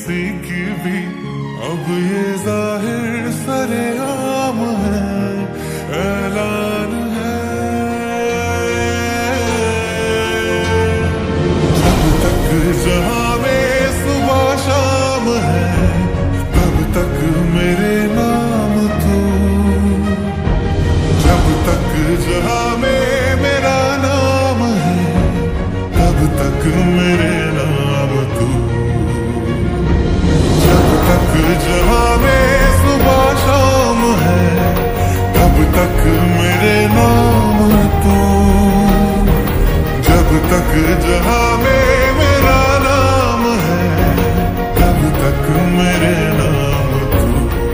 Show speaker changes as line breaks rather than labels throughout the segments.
किसी की भी अब ये जाहिर सरेआम है, ऐलान है। जब तक जहां में सुबह शाम है, तब तक मेरे नाम तू। जब तक जहां में मेरा नाम है, तब तक मेरे नाम तू। जब तक जहां में सुबह शाम है, तब तक मेरे नाम तू। जब तक जहां में मेरा नाम है, तब तक मेरे नाम तू।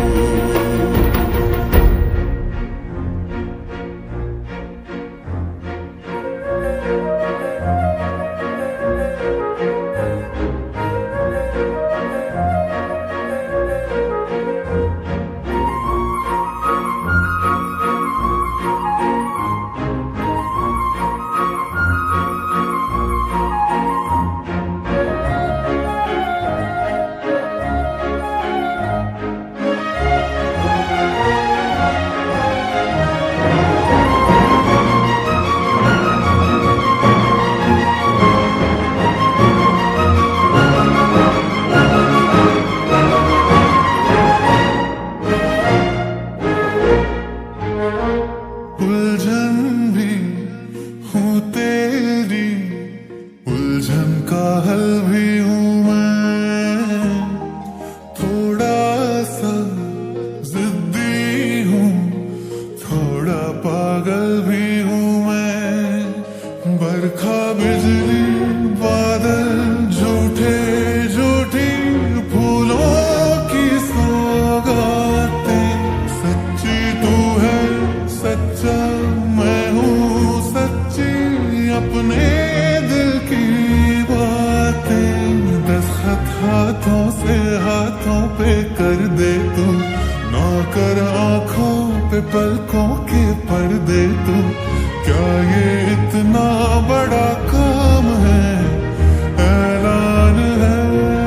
उलझन भी हूँ तेरी, उलझन का हल भी हूँ मैं। थोड़ा सा जिद्दी हूँ, थोड़ा पागल भी हूँ मैं। बरखा बिजली बादल झूठे झूठी फूलों की सौगातें। सच्ची तू है सच्चा मैं हूँ सच्ची, अपने दिल की बातें। दस्तखत हाथों से हाथों पे कर दे तू, नौकर आंखों पे पलकों के पर्दे तू। क्या ये इतना बड़ा काम है, ऐलान है।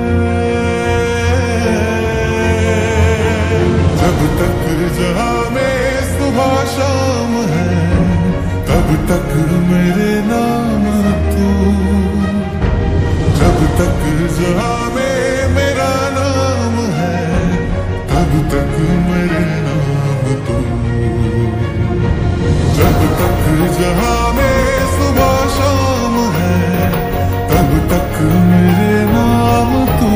जब तक जहां में सुबह शाम है, तब तक मेरे नाम तू। जब तक जहां में मेरा नाम है, तब तक मेरे नाम तू। जब तक जहां में सुबह शाम है, तब तक मेरे नाम तू।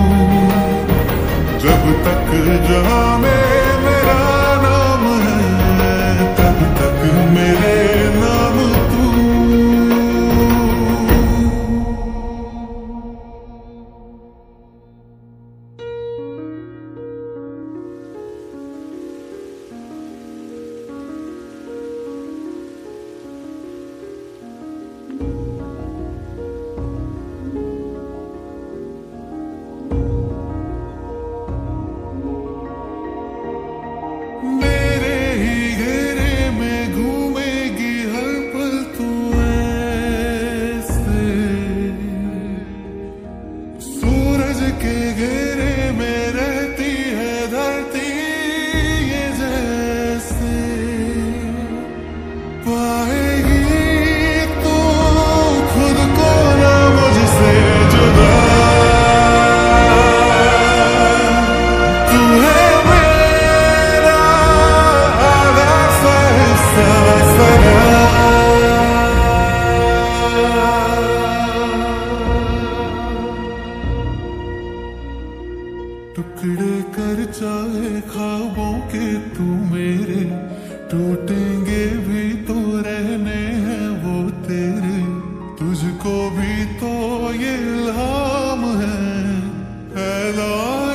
जब तक जहां में मेरा नाम है, तब तक मेरे नाम तू। मेरे ही घेरे में घूमेगी हर पल तू ऐसे। सूरज के घेरे में रहती है धरती ये जैसे। पाएगी तू खुद को ना मुझसे जुदा, तू है मेरा आधा सा हिस्सा सरा। टुकड़े कर चाहे ख्वाबों के तू मेरे, टूटेंगे भी तो रहने हैं वो तेरे। तुझको भी तो ये इल्हाम है, ऐलान